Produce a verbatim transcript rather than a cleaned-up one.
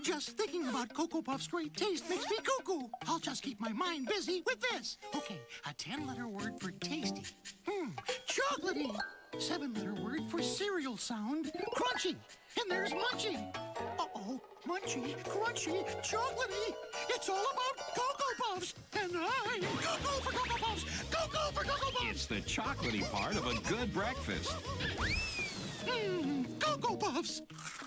Just thinking about Cocoa Puffs' great taste makes me cuckoo. I'll just keep my mind busy with this. Okay, a ten-letter word for tasty. Hmm, chocolatey. Seven-letter word for cereal sound, crunchy. And there's munchy. Uh-oh, munchy, crunchy, chocolatey. It's all about Cocoa Puffs. And I'm cuckoo for Cocoa Puffs. Cuckoo for Cocoa Puffs. It's the chocolatey part of a good breakfast. Mmm, Cocoa Puffs.